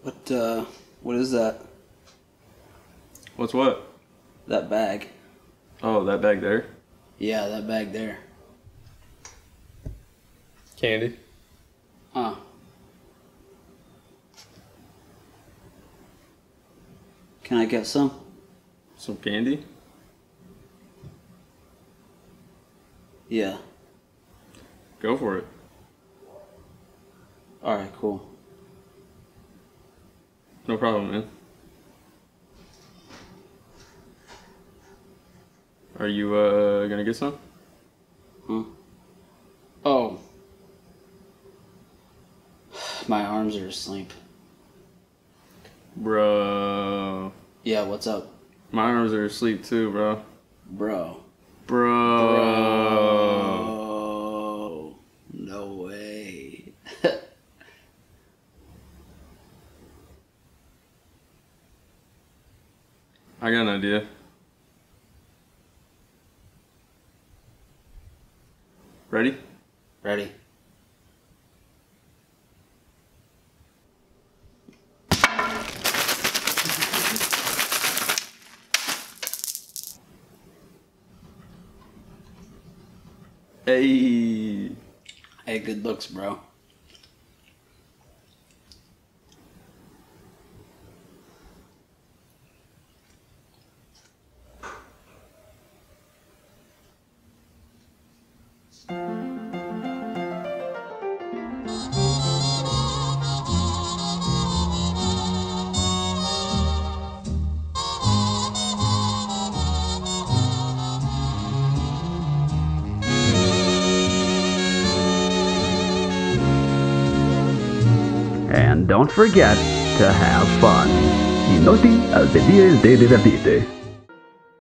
What is that? What's what? That bag. Oh, that bag there? Yeah, that bag there. Candy. Huh. Can I get some? Some candy? Yeah. Go for it. Alright, cool. No problem, man. Are you gonna get some? Oh. My arms are asleep. Bro. Yeah, what's up? My arms are asleep too, bro. Bro. Bro. No way. I got an idea. Ready? Ready? Hey. Hey, good looks, bro. And don't forget to have fun. I noti al sedere de divertite.